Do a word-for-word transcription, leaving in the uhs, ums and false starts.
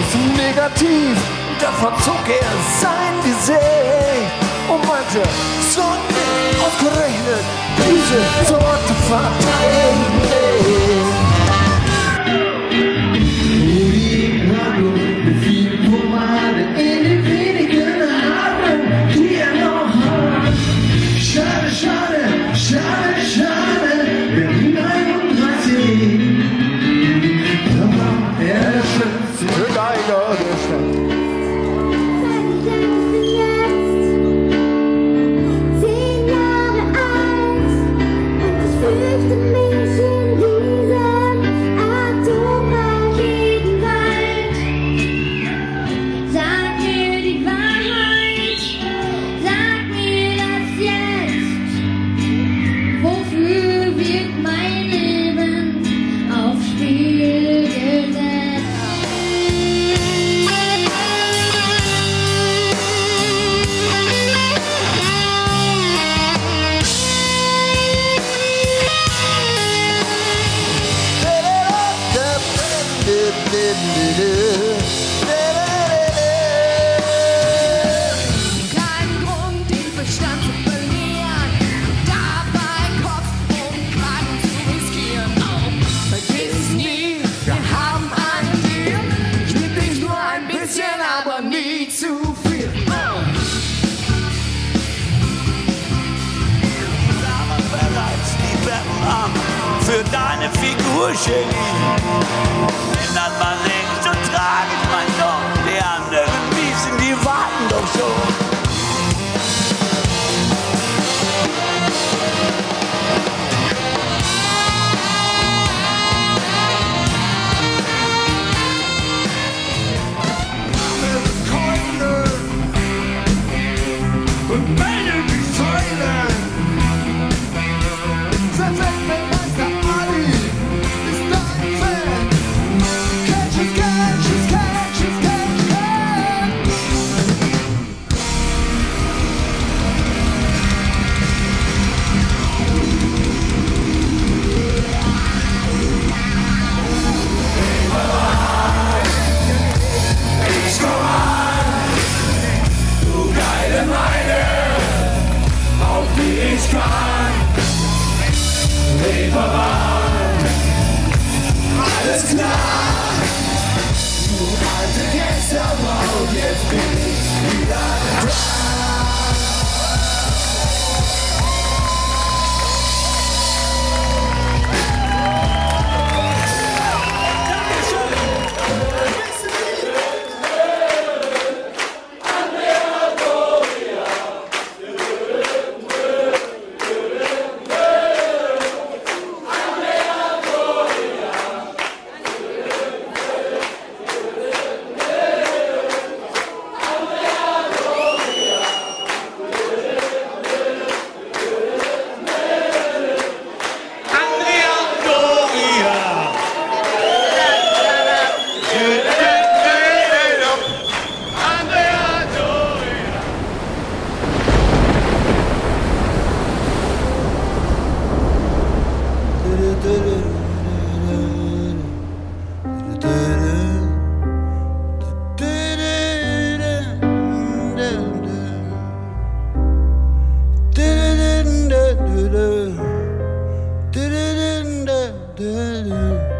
negativ, davon zog er sein Gesicht und meinte, so nicht ausgerechnet, diese Sorte verteidigen. Schade, schade, schade, schade, Berlin einunddreißig. Da war er der schönste Geiger der Stadt. Zehn Jahre alt und ich fürchte mich in diesem atomraketen Wald. Sag mir die Wahrheit, sag mir das jetzt. Wofür wird mein Leben aufs Spiel gesetzt? Kein Grund, den Verstand zu verlieren, dabei Kopf und Kragen zu riskieren. Oh, vergiss es nie, wir haben einen Deal. Ich lieb dich nur ein bisschen, aber nie zu viel. Oh. Aber bereits die Betten für deine Figur, Genie. Wenn das mal nicht so tragisch, mein Gott, die anderen Wiesen, die warten doch schon. Ich kann Reeperbahn, alles klar. Du alte Gangsterbraut, jetzt bin ich wieder da. Da-da-da-da-da.